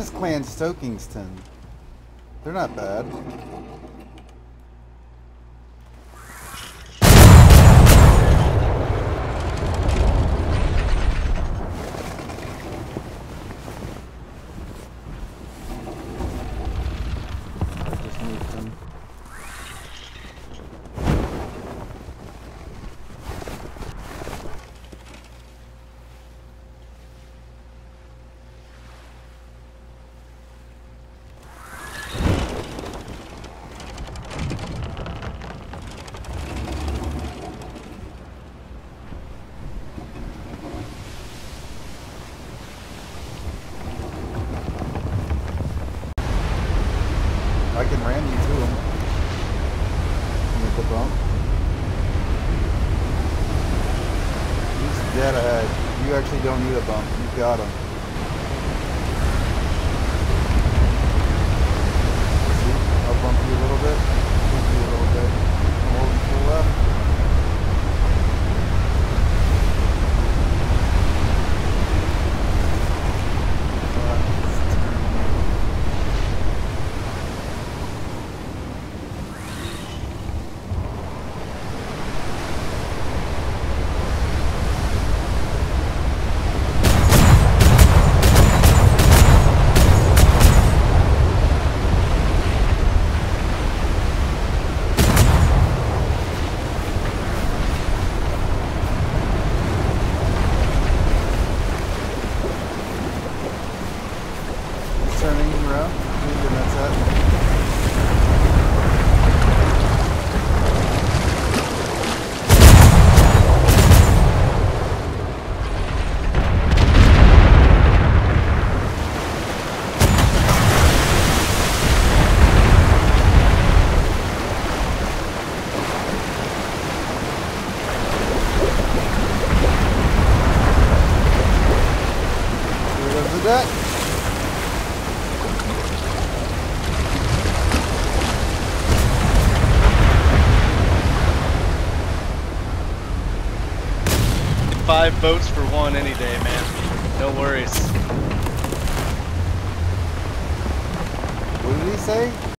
is Clan Stokingston. They're not bad. I just moved them. I can ram you to him. With the bump. He's dead ahead. You actually don't need a bump. You've got him. See? I'll bump you a little bit. Bump you a little bit. I'm holding full left. Turning around, and that's it. Here goes the deck. Five votes for one any day, man. No worries. What did he say?